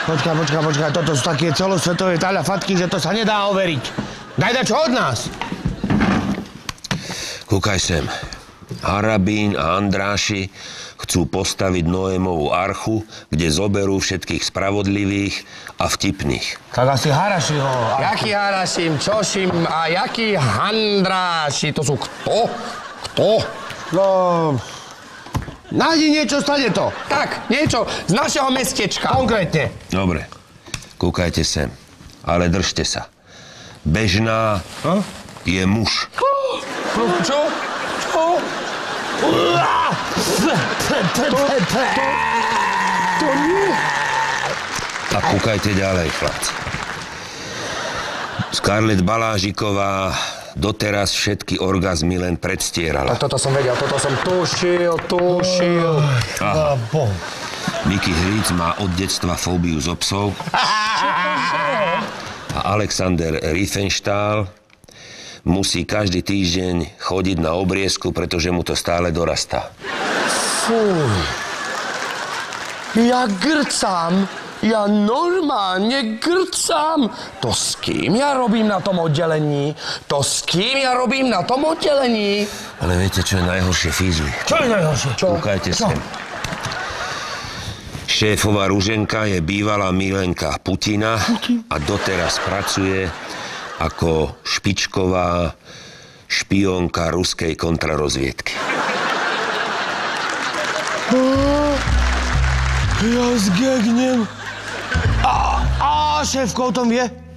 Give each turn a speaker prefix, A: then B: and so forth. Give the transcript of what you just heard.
A: Počkaj, toto sú také celosvetové talafatky, že to sa nedá overiť. Daj dačo od nás.
B: Kúkaj sem. Harabín a Andráši chcú postaviť Noémovú archu, kde zoberú všetkých spravodlivých a vtipných.
A: Tak asi Harašiho.
C: Jaký Harašim, čošim a jaký Handráši? To sú kto? Kto?
A: No... Nájdi niečo, stane to.
C: Tak, niečo z našeho mestečka.
A: Konkrétne.
B: Dobre, kúkajte sem, ale držte sa. Bežná je muž.
C: Čo? To nie.
B: A kúkajte ďalej, chlapci. Scarlett Balážiková doteraz všetky orgazmy len predstierala.
C: Toto som vedel, toto som tušil.
B: Aha. Miky Hríc má od detstva fóbiu zo psov. A Alexander Riefenstahl musí každý týždeň chodiť na obriezku, pretože mu to stále dorastá.
C: Fuj. Ja grcám. Ja normálne grcám. To s kým ja robím na tom oddelení?
B: Ale viete, čo je najhoršie, fízli?
A: Čo je najhoršie?
B: Kúkajte sem. Šéfova Ruženka je bývalá milenka Putina a doteraz pracuje ako špičková špiónka ruskej kontrarozviedky.
A: Ja zgegnem. A šéfko o tom vie?